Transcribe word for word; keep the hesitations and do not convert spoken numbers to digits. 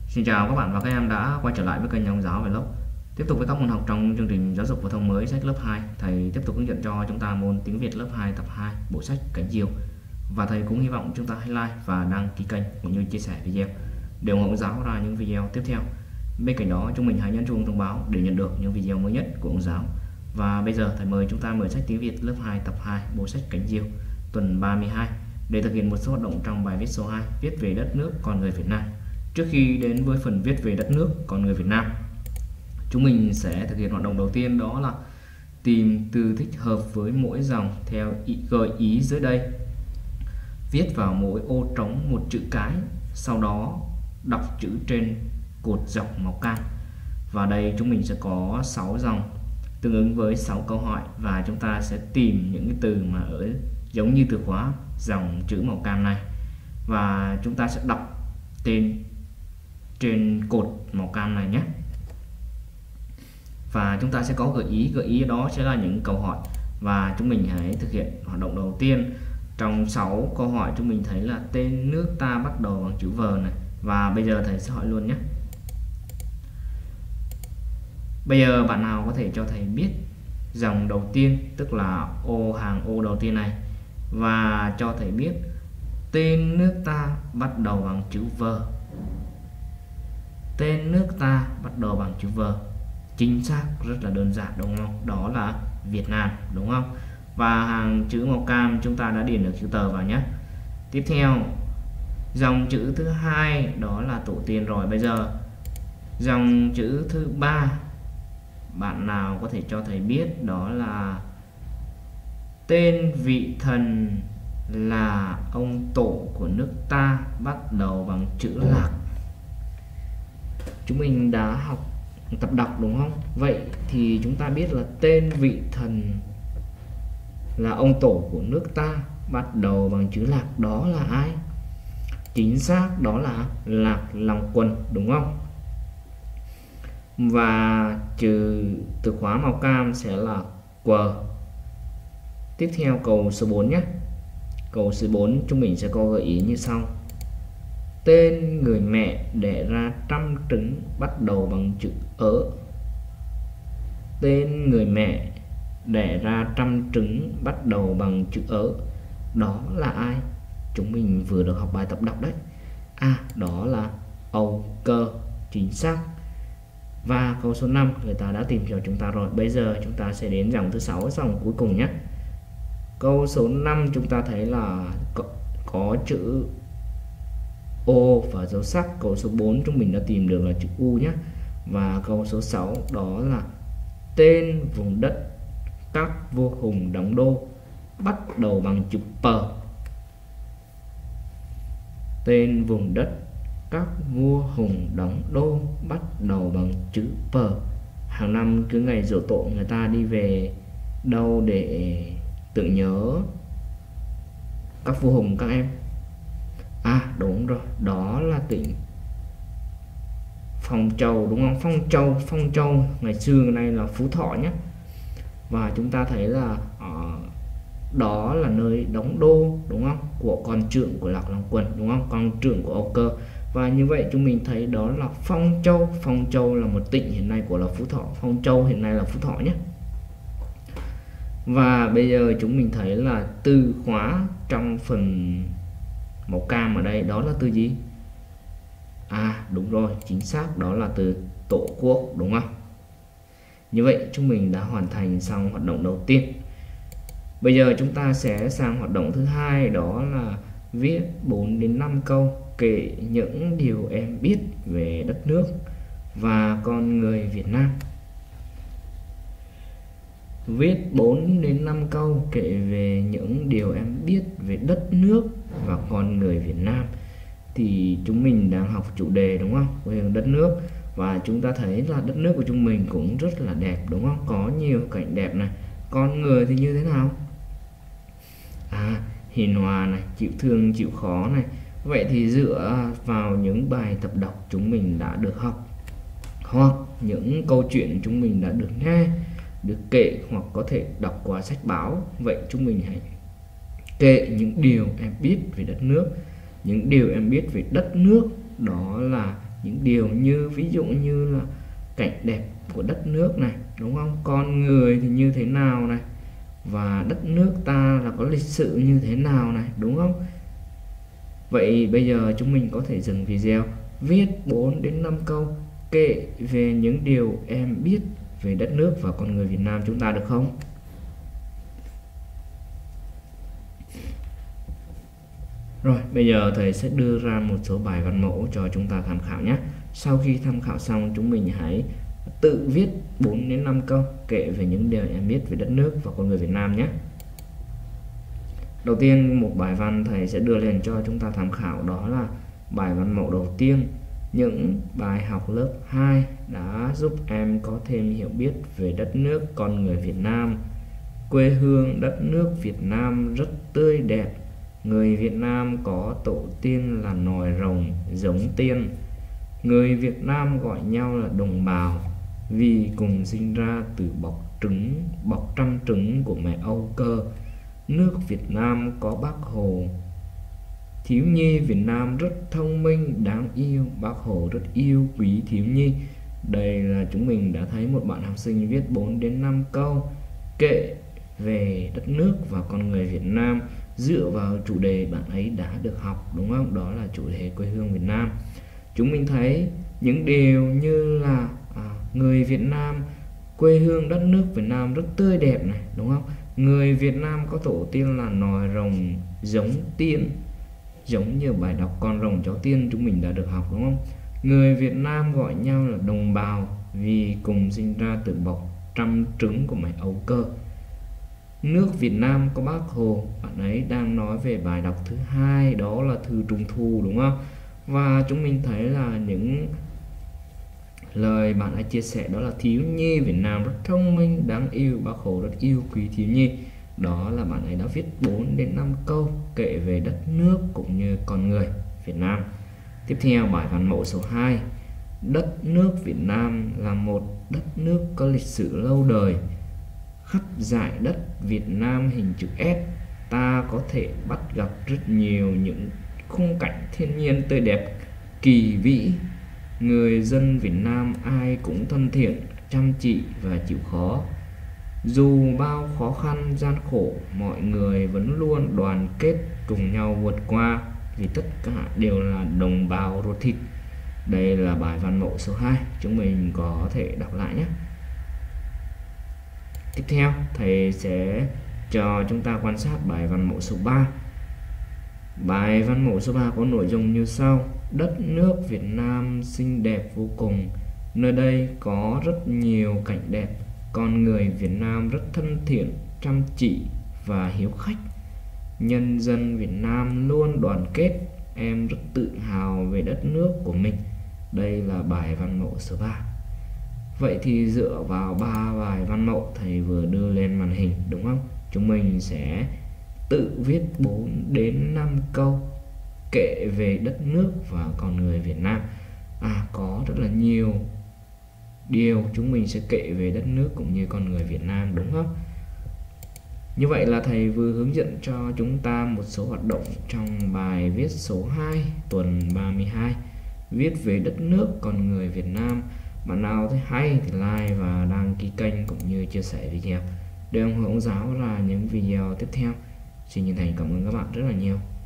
Xin chào các bạn và các em đã quay trở lại với kênh Nhà Ông Giáo Vlog. Tiếp tục với các môn học trong chương trình giáo dục phổ thông mới sách lớp hai, thầy tiếp tục hướng dẫn cho chúng ta môn tiếng Việt lớp hai tập hai bộ sách Cánh Diều. Và thầy cũng hy vọng chúng ta hãy like và đăng ký kênh cũng như chia sẻ video để ủng hộ giáo ra những video tiếp theo. Bên cạnh đó chúng mình hãy nhấn chuông thông báo để nhận được những video mới nhất của ông giáo. Và bây giờ thầy mời chúng ta mở sách tiếng Việt lớp hai tập hai bộ sách Cánh Diều tuần ba mươi hai để thực hiện một số hoạt động trong bài viết số hai, viết về đất nước con người Việt Nam. Trước khi đến với phần viết về đất nước con người Việt Nam, chúng mình sẽ thực hiện hoạt động đầu tiên, đó là tìm từ thích hợp với mỗi dòng theo ý, gợi ý dưới đây. Viết vào mỗi ô trống một chữ cái, sau đó đọc chữ trên cột dọc màu cam. Và đây chúng mình sẽ có sáu dòng tương ứng với sáu câu hỏi, và chúng ta sẽ tìm những cái từ mà ở giống như từ khóa dòng chữ màu cam này, và chúng ta sẽ đọc tên trên cột màu cam này nhé. Và chúng ta sẽ có gợi ý, gợi ý đó sẽ là những câu hỏi, và chúng mình hãy thực hiện hoạt động đầu tiên. Trong sáu câu hỏi chúng mình thấy là tên nước ta bắt đầu bằng chữ V này, và bây giờ thầy sẽ hỏi luôn nhé. Bây giờ bạn nào có thể cho thầy biết dòng đầu tiên, tức là ô hàng ô đầu tiên này, và cho thầy biết tên nước ta bắt đầu bằng chữ V. Tên nước ta bắt đầu bằng chữ V. Chính xác, rất là đơn giản đúng không? Đó là Việt Nam đúng không? Và hàng chữ màu cam chúng ta đã điền được chữ tờ vào nhé. Tiếp theo, dòng chữ thứ hai đó là tổ tiên rồi. Bây giờ dòng chữ thứ ba, bạn nào có thể cho thầy biết đó là tên vị thần là ông tổ của nước ta bắt đầu bằng chữ Lạc. Chúng mình đã học tập đọc đúng không? Vậy thì chúng ta biết là tên vị thần là ông tổ của nước ta bắt đầu bằng chữ Lạc, đó là ai? Chính xác, đó là Lạc Long Quân đúng không? Và trừ từ khóa màu cam sẽ là Q. Tiếp theo câu số bốn nhé. Câu số bốn chúng mình sẽ có gợi ý như sau. Tên người mẹ đẻ ra trăm trứng bắt đầu bằng chữ Ớ. Tên người mẹ đẻ ra trăm trứng bắt đầu bằng chữ Ớ, đó là ai? Chúng mình vừa được học bài tập đọc đấy. À, đó là Âu Cơ, chính xác. Và câu số năm người ta đã tìm cho chúng ta rồi. Bây giờ chúng ta sẽ đến dòng thứ sáu, dòng cuối cùng nhé. Câu số năm chúng ta thấy là có, có chữ O và dấu sắc. Câu số bốn chúng mình đã tìm được là chữ U nhé. Và câu số sáu đó là tên vùng đất các vua hùng đóng đô bắt đầu bằng chữ P. Tên vùng đất các vua hùng đóng đô bắt đầu bằng chữ P. Hàng năm cứ ngày giỗ tổ người ta đi về đâu để tưởng nhớ các vua hùng các em? À đúng rồi, đó là tỉnh Phong Châu đúng không? Phong Châu, Phong Châu ngày xưa nay là Phú Thọ nhé. Và chúng ta thấy là uh, đó là nơi đóng đô đúng không? Của con trưởng của Lạc Long Quân đúng không? Con trưởng của Âu Cơ. Và như vậy chúng mình thấy đó là Phong Châu. Phong Châu là một tỉnh hiện nay của là Phú Thọ. Phong Châu hiện nay là Phú Thọ nhé. Và bây giờ chúng mình thấy là từ khóa trong phần màu cam ở đây đó là từ gì? À đúng rồi, chính xác, đó là từ Tổ quốc đúng không? Như vậy chúng mình đã hoàn thành xong hoạt động đầu tiên. Bây giờ chúng ta sẽ sang hoạt động thứ hai, đó là viết bốn đến năm câu kể những điều em biết về đất nước và con người Việt Nam. Viết bốn đến năm câu kể về những điều em biết về đất nước và con người Việt Nam. Thì chúng mình đang học chủ đề đúng không? Về đất nước. Và chúng ta thấy là đất nước của chúng mình cũng rất là đẹp đúng không? Có nhiều cảnh đẹp này. Con người thì như thế nào? À, hiền hòa này, chịu thương, chịu khó này. Vậy thì dựa vào những bài tập đọc chúng mình đã được học, hoặc những câu chuyện chúng mình đã được nghe, được kể, hoặc có thể đọc qua sách báo, vậy chúng mình hãy kể những điều em biết về đất nước. Những điều em biết về đất nước đó là những điều như ví dụ như là cảnh đẹp của đất nước này, đúng không? Con người thì như thế nào này, và đất nước ta là có lịch sử như thế nào này, đúng không? Vậy bây giờ chúng mình có thể dừng video, viết bốn đến năm câu kể về những điều em biết về đất nước và con người Việt Nam chúng ta được không? Rồi, bây giờ thầy sẽ đưa ra một số bài văn mẫu cho chúng ta tham khảo nhé. Sau khi tham khảo xong, chúng mình hãy tự viết bốn đến năm câu kể về những điều em biết về đất nước và con người Việt Nam nhé. Đầu tiên, một bài văn thầy sẽ đưa lên cho chúng ta tham khảo, đó là bài văn mẫu đầu tiên. Những bài học lớp hai đã giúp em có thêm hiểu biết về đất nước, con người Việt Nam. Quê hương đất nước Việt Nam rất tươi đẹp. Người Việt Nam có tổ tiên là nòi rồng giống tiên. Người Việt Nam gọi nhau là đồng bào vì cùng sinh ra từ bọc trứng, bọc trăm trứng của mẹ Âu Cơ. Nước Việt Nam có Bác Hồ. Thiếu nhi Việt Nam rất thông minh, đáng yêu. Bác Hồ rất yêu quý thiếu nhi. Đây là chúng mình đã thấy một bạn học sinh viết bốn đến năm câu kể về đất nước và con người Việt Nam dựa vào chủ đề bạn ấy đã được học, đúng không? Đó là chủ đề quê hương Việt Nam. Chúng mình thấy những điều như là à, người Việt Nam, quê hương đất nước Việt Nam rất tươi đẹp này, đúng không? Người Việt Nam có tổ tiên là nòi rồng giống tiên, giống như bài đọc con rồng cháu tiên chúng mình đã được học, đúng không? Người Việt Nam gọi nhau là đồng bào vì cùng sinh ra từ bọc trăm trứng của mẹ Âu Cơ. Nước Việt Nam có Bác Hồ. Bạn ấy đang nói về bài đọc thứ hai, đó là thư Trung Thu, đúng không? Và chúng mình thấy là những lời bạn ấy chia sẻ đó là thiếu nhi Việt Nam rất thông minh, đáng yêu. Bác Hồ rất yêu quý thiếu nhi. Đó là bạn ấy đã viết bốn đến năm câu kể về đất nước cũng như con người Việt Nam. Tiếp theo, bài văn mẫu số hai. Đất nước Việt Nam là một đất nước có lịch sử lâu đời. Khắp dải đất Việt Nam hình chữ S, ta có thể bắt gặp rất nhiều những khung cảnh thiên nhiên tươi đẹp, kỳ vĩ. Người dân Việt Nam ai cũng thân thiện, chăm chỉ và chịu khó. Dù bao khó khăn gian khổ, mọi người vẫn luôn đoàn kết cùng nhau vượt qua vì tất cả đều là đồng bào ruột thịt. Đây là bài văn mẫu số hai, chúng mình có thể đọc lại nhé. Tiếp theo, thầy sẽ cho chúng ta quan sát bài văn mẫu số ba. Bài văn mẫu số ba có nội dung như sau. Đất nước Việt Nam xinh đẹp vô cùng. Nơi đây có rất nhiều cảnh đẹp. Con người Việt Nam rất thân thiện, chăm chỉ và hiếu khách. Nhân dân Việt Nam luôn đoàn kết. Em rất tự hào về đất nước của mình. Đây là bài văn mẫu số ba. Vậy thì dựa vào ba bài văn mẫu thầy vừa đưa lên màn hình, đúng không? Chúng mình sẽ tự viết bốn đến năm câu kể về đất nước và con người Việt Nam. À, có rất là nhiều điều chúng mình sẽ kể về đất nước cũng như con người Việt Nam, đúng không? Như vậy là thầy vừa hướng dẫn cho chúng ta một số hoạt động trong bài viết số hai tuần ba mươi hai, viết về đất nước con người Việt Nam. Bạn nào thấy hay thì like và đăng ký kênh cũng như chia sẻ video để ủng hộ giáo ra những video tiếp theo. Xin chân thành cảm ơn các bạn rất là nhiều.